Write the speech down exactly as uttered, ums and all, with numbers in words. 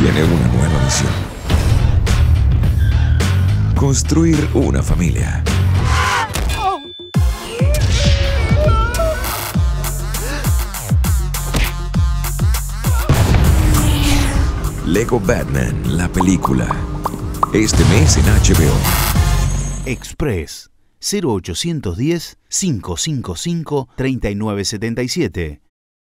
tiene una nueva misión: construir una familia. Lego Batman, la película. Este mes en H B O. Express cero ochocientos diez, cinco cinco cinco, treinta y nueve setenta y siete.